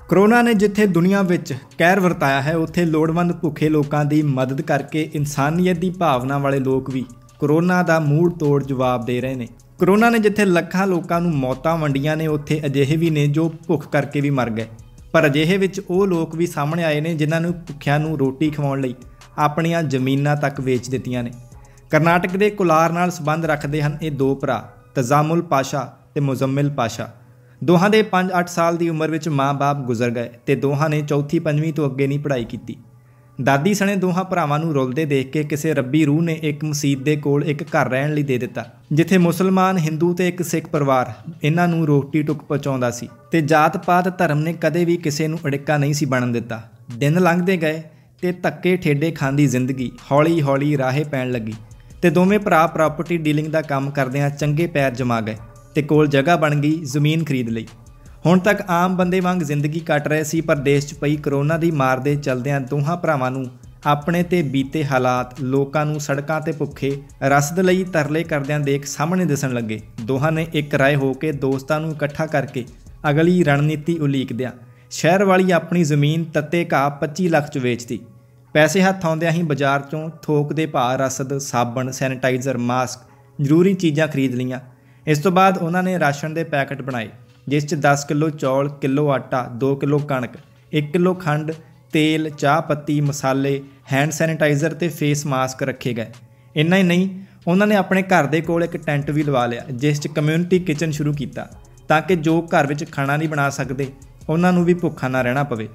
Corona ਨੇ ਜਿੱਥੇ ਦੁਨੀਆ ਵਿੱਚ ਕਹਿਰ ਵਰਤਾਇਆ ਹੈ, ਉੱਥੇ ਲੋੜਵੰਦ ਭੁੱਖੇ ਲੋਕਾਂ ਦੀ ਮਦਦ ਕਰਕੇ ਇਨਸਾਨੀਅਤ ਦੀ ਭਾਵਨਾ ਵਾਲੇ ਲੋਕ ਵੀ ਕਰੋਨਾ ਦਾ ਮੂੰਹ ਤੋੜ ਜਵਾਬ ਦੇ ਰਹੇ ਨੇ। ਕਰੋਨਾ ਨੇ ਜਿੱਥੇ ਲੱਖਾਂ ਲੋਕਾਂ ਨੂੰ ਮੌਤਾਂ ਵੰਡੀਆਂ ਨੇ, ਉੱਥੇ ਅਜਿਹੇ ਵੀ ਨੇ ਜੋ ਭੁੱਖ ਕਰਕੇ ਵੀ ਮਰ ਗਏ। ਪਰ ਅਜਿਹੇ ਵਿੱਚ ਉਹ ਲੋਕ ਵੀ ਸਾਹਮਣੇ ਆਏ ਨੇ ਜਿਨ੍ਹਾਂ ਨੂੰ ਭੁੱਖਿਆਂ ਨੂੰ ਰੋਟੀ ਖਵਾਉਣ ਲਈ ਆਪਣੀਆਂ ਜ਼ਮੀਨਾਂ ਤੱਕ ਵੇਚ ਦਿੱਤੀਆਂ ਨੇ। ਕਰਨਾਟਕ ਦੇ ਕੋਲਾਰ ਨਾਲ ਸੰਬੰਧ ਰੱਖਦੇ ਹਨ ਇਹ ਦੋ ਭਰਾ, ਤਜ਼ਾਮੁਲ ਪਾਸ਼ਾ ਤੇ ਮੁਜ਼ੰਮਿਲ ਪਾਸ਼ਾ। ਦੋਹਾਂ ਦੇ 5-8 ਸਾਲ ਦੀ ਉਮਰ ਵਿੱਚ ਮਾਂ-ਬਾਪ ਗੁਜ਼ਰ ਗਏ ਤੇ ਦੋਹਾਂ ਨੇ 4ਵੀਂ-5ਵੀਂ ਤੋਂ ਅੱਗੇ ਨਹੀਂ ਪੜ੍ਹਾਈ ਕੀਤੀ। ਦਾਦੀ ਸਣੇ ਦੋਹਾਂ ਭਰਾਵਾਂ ਨੂੰ ਰੁਲਦੇ ਦੇਖ ਕੇ ਕਿਸੇ ਰੱਬੀ ਰੂਹ ਨੇ ਇੱਕ ਮਸਜਿਦ ਦੇ ਕੋਲ ਇੱਕ ਘਰ ਰਹਿਣ ਲਈ ਦੇ ਦਿੱਤਾ, ਜਿੱਥੇ ਮੁਸਲਮਾਨ, ਹਿੰਦੂ ਤੇ ਇੱਕ ਸਿੱਖ ਪਰਿਵਾਰ ਇਹਨਾਂ ਨੂੰ ਰੋਟੀ ਟੁੱਕ ਪਹੁੰਚਾਉਂਦਾ ਸੀ ਤੇ ਜਾਤ-ਪਾਤ ਧਰਮ ਨੇ ਕਦੇ ਵੀ ਕਿਸੇ ਨੂੰ ਅੜਿੱਕਾ ਨਹੀਂ ਸੀ ਬਣਨ ਦਿੱਤਾ। ਦਿਨ ਲੰਘਦੇ ਗਏ ਤੇ ਧੱਕੇ ਠੇਡੇ ਖਾਂਦੀ ਜ਼ਿੰਦਗੀ ਹੌਲੀ-ਹੌਲੀ ਰਾਹੇ ਪੈਣ ਲੱਗੀ ਤੇ ਦੋਵੇਂ ਭਰਾ ਪ੍ਰਾਪਰਟੀ ਡੀਲਿੰਗ ਦਾ ਕੰਮ ਕਰਦਿਆਂ ਚੰਗੇ ਪੈਰ ਜਮਾ ਗਏ ਤੇ ਕੋਲ ਜਗ੍ਹਾ ਬਣ ਗਈ ਜ਼ਮੀਨ ਖਰੀਦ ਲਈ। ਹੁਣ ਤੱਕ ਆਮ ਬੰਦੇ ਵਾਂਗ ਜ਼ਿੰਦਗੀ ਕੱਟ ਰਹੇ ਸੀ, ਪਰ ਦੇਸ਼ 'ਚ ਪਈ ਕਰੋਨਾ ਦੀ ਮਾਰ ਦੇ ਚਲਦਿਆਂ ਦੋਹਾਂ ਭਰਾਵਾਂ ਨੂੰ ਆਪਣੇ ਤੇ ਬੀਤੇ ਹਾਲਾਤ ਲੋਕਾਂ ਨੂੰ ਸੜਕਾਂ ਤੇ ਭੁੱਖੇ ਰਸਦ ਲਈ ਤਰਲੇ ਕਰਦਿਆਂ ਦੇਖ ਸਾਹਮਣੇ ਦਿਸਣ ਲੱਗੇ। ਦੋਹਾਂ ਨੇ ਇੱਕ ਰਾਏ ਹੋ ਕੇ ਦੋਸਤਾਂ ਨੂੰ ਇਕੱਠਾ ਕਰਕੇ ਅਗਲੀ ਰਣਨੀਤੀ ਉਲੀਕਦਿਆਂ ਸ਼ਹਿਰ ਵਾਲੀ ਆਪਣੀ ਜ਼ਮੀਨ ਤੱਤੇ ਘਾਹ 25 ਲੱਖ 'ਚ ਵੇਚਤੀ। ਪੈਸੇ ਹੱਥ ਆਉਂਦਿਆਂ ਹੀ ਬਾਜ਼ਾਰ 'ਚੋਂ ਥੋਕ ਦੇ ਭਾਅ ਰਸਦ, ਸਾਬਣ, ਸੈਨੀਟਾਈਜ਼ਰ, ਮਾਸਕ, ਜ਼ਰੂਰੀ ਚੀਜ਼ਾਂ ਖਰੀਦ ਲਈਆਂ। ਇਸ ਤੋਂ ਬਾਅਦ ਉਹਨਾਂ ਨੇ ਰਾਸ਼ਨ ਦੇ ਪੈਕਟ ਬਣਾਏ, ਜਿਸ 'ਚ 10 ਕਿਲੋ ਚੌਲ, ਕਿਲੋ ਆਟਾ, 2 ਕਿਲੋ ਕਣਕ, 1 ਕਿਲੋ ਖੰਡ, ਤੇਲ, ਚਾਹ ਪੱਤੀ, ਮਸਾਲੇ, ਹੈਂਡ ਸੈਨੀਟਾਈਜ਼ਰ ਤੇ ਫੇਸ ਮਾਸਕ ਰੱਖੇ ਗਏ। ਇੰਨਾ ਹੀ ਨਹੀਂ, ਉਹਨਾਂ ਨੇ ਆਪਣੇ ਘਰ ਦੇ ਕੋਲ ਇੱਕ ਟੈਂਟ ਵੀ ਲਵਾ ਲਿਆ, ਜਿਸ ਚ ਕਮਿਊਨਿਟੀ ਕਿਚਨ ਸ਼ੁਰੂ ਕੀਤਾ ਤਾਂ ਕਿ ਜੋ ਘਰ ਵਿੱਚ ਖਾਣਾ ਨਹੀਂ ਬਣਾ ਸਕਦੇ ਉਹਨਾਂ ਨੂੰ ਵੀ ਭੁੱਖਾ ਨਾ ਰਹਿਣਾ ਪਵੇ।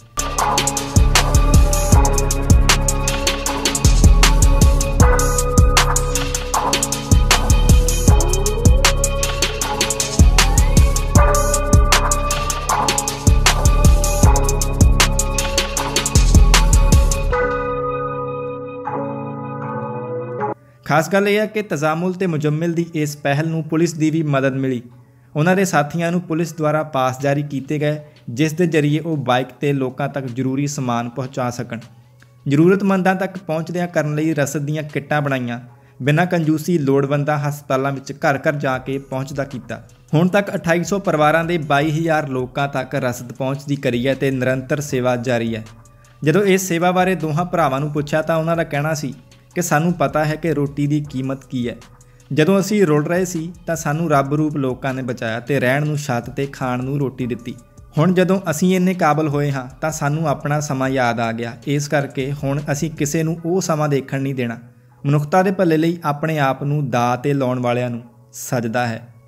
ਖਾਸ ਗੱਲ ਇਹ ਹੈ ਕਿ ਤਜ਼ਾਮੁਲ ਤੇ ਮੁਜੰਮਿਲ ਦੀ ਇਸ ਪਹਿਲ ਨੂੰ ਪੁਲਿਸ ਦੀ ਵੀ ਮਦਦ ਮਿਲੀ। ਉਹਨਾਂ ਦੇ ਸਾਥੀਆਂ ਨੂੰ ਪੁਲਿਸ ਦੁਆਰਾ ਪਾਸ ਜਾਰੀ ਕੀਤੇ ਗਏ, ਜਿਸ ਦੇ ਜ਼ਰੀਏ ਉਹ ਬਾਈਕ ਤੇ ਲੋਕਾਂ ਤੱਕ ਜ਼ਰੂਰੀ ਸਮਾਨ ਪਹੁੰਚਾ ਸਕਣ। ਜ਼ਰੂਰਤਮੰਦਾਂ ਤੱਕ ਪਹੁੰਚਦਿਆਂ ਕਰਨ ਲਈ ਰਸਦ ਦੀਆਂ ਕਿੱਟਾਂ ਬਣਾਈਆਂ, ਬਿਨਾਂ ਕੰਜੂਸੀ ਲੋੜਵੰਦਾਂ ਹਸਪਤਾਲਾਂ ਵਿੱਚ ਘਰ-ਘਰ ਜਾ ਕੇ ਪਹੁੰਚਦਾ ਕੀਤਾ। ਹੁਣ ਤੱਕ 2800 ਪਰਿਵਾਰਾਂ ਦੇ 22000 ਲੋਕਾਂ ਤੱਕ ਰਸਦ ਪਹੁੰਚਦੀ ਕਰੀ ਹੈ ਤੇ ਨਿਰੰਤਰ ਸੇਵਾ ਜਾਰੀ ਹੈ। ਜਦੋਂ ਇਸ ਸੇਵਾ ਬਾਰੇ ਦੋਹਾਂ ਭਰਾਵਾਂ ਨੂੰ ਪੁੱਛਿਆ ਤਾਂ ਉਹਨਾਂ ਦਾ ਕਹਿਣਾ ਸੀ ਕਿ ਸਾਨੂੰ ਪਤਾ ਹੈ ਕਿ ਰੋਟੀ ਦੀ ਕੀਮਤ ਕੀ ਹੈ। ਜਦੋਂ ਅਸੀਂ ਰੁਲ ਰਹੇ ਸੀ ਤਾਂ ਸਾਨੂੰ ਰੱਬ ਰੂਪ ਲੋਕਾਂ ਨੇ ਬਚਾਇਆ ਤੇ ਰਹਿਣ ਨੂੰ ਛੱਤ ਤੇ ਖਾਣ ਨੂੰ ਰੋਟੀ ਦਿੱਤੀ। ਹੁਣ ਜਦੋਂ ਅਸੀਂ ਇੰਨੇ ਕਾਬਲ ਹੋਏ ਹਾਂ ਤਾਂ ਸਾਨੂੰ ਆਪਣਾ ਸਮਾਂ ਯਾਦ ਆ ਗਿਆ। ਇਸ ਕਰਕੇ ਹੁਣ ਅਸੀਂ ਕਿਸੇ ਨੂੰ ਉਹ ਸਮਾਂ ਦੇਖਣ ਨਹੀਂ ਦੇਣਾ। ਮਨੁੱਖਤਾ ਦੇ ਭਲੇ ਲਈ ਆਪਣੇ ਆਪ ਨੂੰ ਦਾਅ 'ਤੇ ਲਾਉਣ ਵਾਲਿਆਂ ਨੂੰ ਸਜਦਾ ਹੈ।